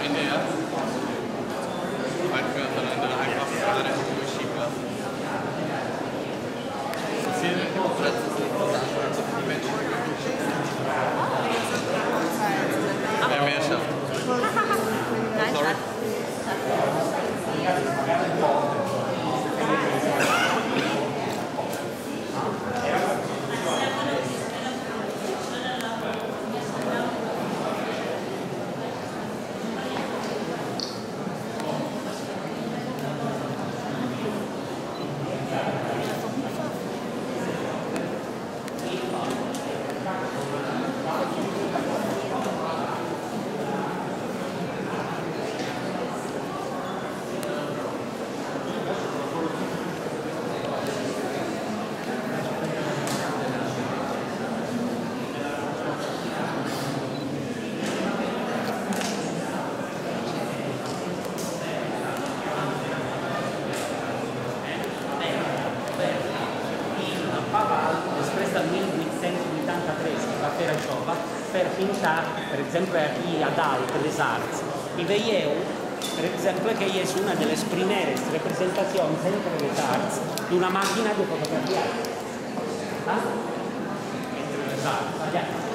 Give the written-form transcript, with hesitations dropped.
Ende, ja. Weil wir voneinander einfach gerade durchschieben lassen. Viel die Menschen. Wer mehr schafft. Sorry. Per pintar, per esemplo, aquí a dalt, les arts. I veieu, per exemple, que és una de les primeres representacions entre les arts d'una màquina de fotografiar. Entre les arts, allà.